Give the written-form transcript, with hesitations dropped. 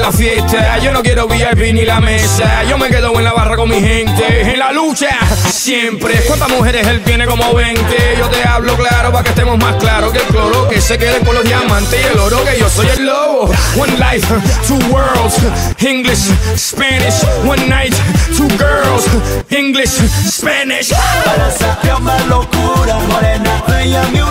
la fiesta. Yo no quiero VIP ni la mesa. Yo me quedo en la barra con mi gente. En la lucha, siempre. ¿Cuántas mujeres él tiene? Como 20. Yo te hablo claro para que estemos más claros que el cloro. Que se queden con los diamantes y el oro. Que yo soy el lobo. One life, two worlds. English, Spanish. One night, two girls. English, Spanish. Para sacarme locura, morena, bella mi